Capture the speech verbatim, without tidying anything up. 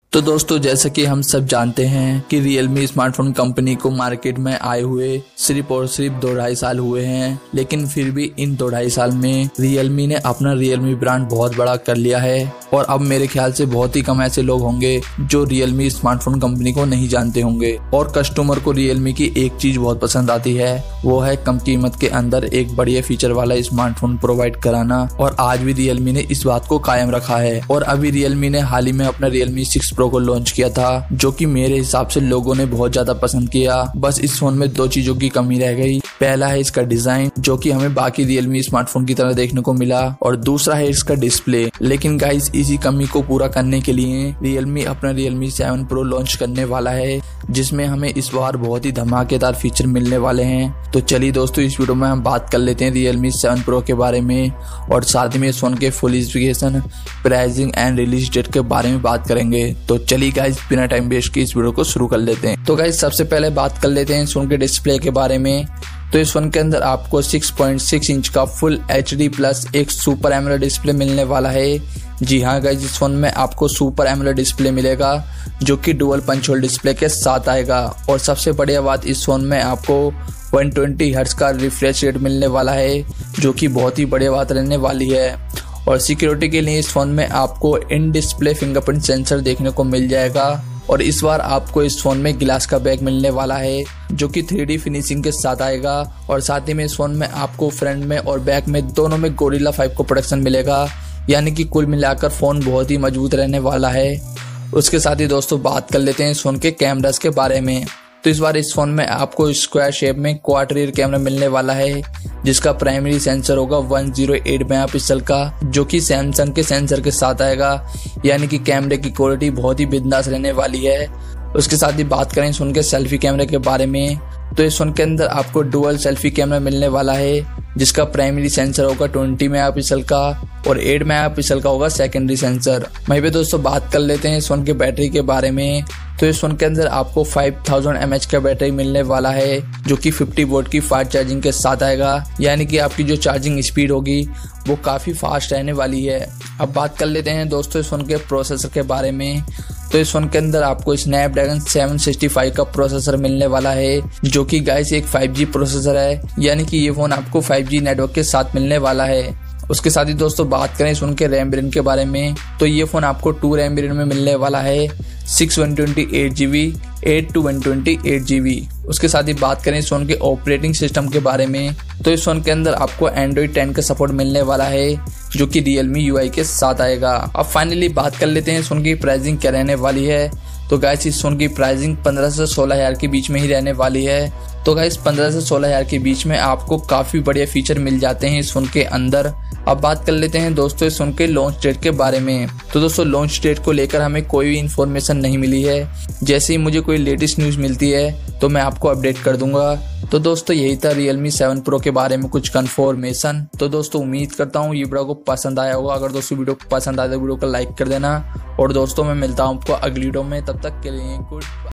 तो दोस्तों, जैसा कि हम सब जानते हैं कि Realme स्मार्टफोन कंपनी को मार्केट में आए हुए सिर्फ और सिर्फ दो ढाई साल हुए हैं, लेकिन फिर भी इन दो ढाई साल में Realme ने अपना Realme ब्रांड बहुत बड़ा कर लिया है। और अब मेरे ख्याल से बहुत ही कम ऐसे लोग होंगे जो Realme स्मार्टफोन कंपनी को नहीं जानते होंगे। और कस्टमर को Realme की एक चीज बहुत पसंद आती है, वो है कम कीमत के अंदर एक बढ़िया फीचर वाला स्मार्टफोन प्रोवाइड कराना। और आज भी Realme ने इस बात को कायम रखा है। और अभी Realme ने हाल ही में अपना Realme सिक्स प्रो को लॉन्च किया था, जो कि मेरे हिसाब से लोगों ने बहुत ज्यादा पसंद किया। बस इस फोन में दो चीजों की कमी रह गई। पहला है इसका डिजाइन, जो कि हमें बाकी Realme स्मार्टफोन की तरह देखने को मिला, और दूसरा है इसका डिस्प्ले। लेकिन गाइस, इसी कमी को पूरा करने के लिए Realme अपना Realme सेवन प्रो लॉन्च करने वाला है, जिसमें हमें इस बार बहुत ही धमाकेदार फीचर मिलने वाले हैं। तो चलिए दोस्तों, इस वीडियो में हम बात कर लेते हैं Realme सेवन प्रो के बारे में, और साथ में इस फोन के full specification, pricing and release date के बारे में बात करेंगे। तो चलिए गाइस, बिना टाइम वेस्ट के इस वीडियो को शुरू कर लेते हैं। तो गाइस, सबसे पहले बात कर लेते हैं इस फोन के डिस्प्ले के बारे में। तो इस फोन के अंदर आपको सिक्स पॉइंट सिक्स इंच का फुल एच डी प्लस एक सुपर एमोलेड डिस्प्ले मिलने वाला है। जी हाँ गाइस, इस फोन में आपको सुपर एमोलेड डिस्प्ले मिलेगा, जो कि डुअल पंच होल डिस्प्ले के साथ आएगा। और सबसे बढ़िया बात, इस फोन में आपको वन ट्वेंटी हर्ट्ज का रिफ्रेश रेट मिलने वाला है, जो कि बहुत ही बढ़िया बात रहने वाली है। और सिक्योरिटी के लिए इस फोन में आपको इन डिस्प्ले फिंगरप्रिंट सेंसर देखने को मिल जाएगा। और इस बार आपको इस फोन में गिलास का बैक मिलने वाला है, जो कि थ्री डी फिनिशिंग के साथ आएगा। और साथ ही में इस फोन में आपको फ्रंट में और बैक में दोनों में गोरिल्ला फाइव को प्रोटेक्शन मिलेगा, यानी कि कुल मिलाकर फोन बहुत ही मजबूत रहने वाला है। उसके साथ ही दोस्तों, बात कर लेते हैं इस फोन के कैमरास के बारे में। तो इस बार इस फोन में आपको स्क्वायर शेप में क्वाड रियर कैमरा मिलने वाला है, जिसका प्राइमरी सेंसर होगा वन जीरो एट मेगापिक्सल का, जो कि सैमसंग के सेंसर के साथ आएगा, यानी कि कैमरे की क्वालिटी बहुत ही बिंदास रहने वाली है। उसके साथ ही बात करें इस फोन के सेल्फी कैमरे के बारे में। तो इस फोन के अंदर आपको डुअल सेल्फी कैमरा मिलने वाला है, जिसका प्राइमरी सेंसर होगा ट्वेंटी मेगापिक्सल का और एट मेगापिक्सल का होगा सेकेंडरी सेंसर। वहीं पे दोस्तों, बात कर लेते हैं इस फोन के बैटरी के बारे में। तो इस फोन के अंदर आपको फाइव थाउजेंड एम एच का बैटरी मिलने वाला है, जो कि फिफ्टी वोल्ट की फास्ट चार्जिंग के साथ आएगा, यानी कि आपकी जो चार्जिंग स्पीड होगी वो काफी फास्ट रहने वाली है। अब बात कर लेते हैं दोस्तों इस फोन के प्रोसेसर के बारे में। तो इस फोन के अंदर आपको स्नैपड्रैगन सेवन सिक्सटी फाइव का प्रोसेसर मिलने वाला है, जो कि गाइस एक फाइव जी प्रोसेसर है, यानी कि ये फोन आपको फाइव जी नेटवर्क के साथ मिलने वाला है। उसके साथ ही दोस्तों, बात करें इस फोन के रैम वेरिएंट के बारे में। तो ये फोन आपको टू रैम वेरिएंट में मिलने वाला है, six one twenty eight G B, eight two one twenty eight G B. उसके साथ ही बात करें इस फोन के ऑपरेटिंग सिस्टम के बारे में। तो इस फोन के अंदर आपको एंड्रॉइड टेन का सपोर्ट मिलने वाला है, जो कि Realme यू आई के साथ आएगा। अब फाइनली बात कर लेते हैं इस फोन की प्राइसिंग क्या रहने वाली है। तो गाइस, इस फोन की प्राइसिंग पंद्रह से सोलह हजार के बीच में ही रहने वाली है। तो गाइस, पंद्रह से सोलह हजार के बीच में आपको काफी बढ़िया फीचर मिल जाते हैं इस फोन के अंदर। अब बात कर लेते हैं दोस्तों इस फोन के लॉन्च डेट के बारे में। तो दोस्तों, लॉन्च डेट को लेकर हमें कोई भी इन्फॉर्मेशन नहीं मिली है। जैसे ही मुझे कोई लेटेस्ट न्यूज मिलती है तो मैं आपको अपडेट कर दूंगा। तो दोस्तों, यही था Realme सेवन प्रो के बारे में कुछ कंफर्मेशन। तो दोस्तों, उम्मीद करता हूँ ये वीडियो को पसंद आया होगा। अगर दोस्तों वीडियो को पसंद आया तो वीडियो को लाइक कर देना। और दोस्तों, मैं मिलता हूँ आपको अगली वीडियो में, तब तक के लिए गुड।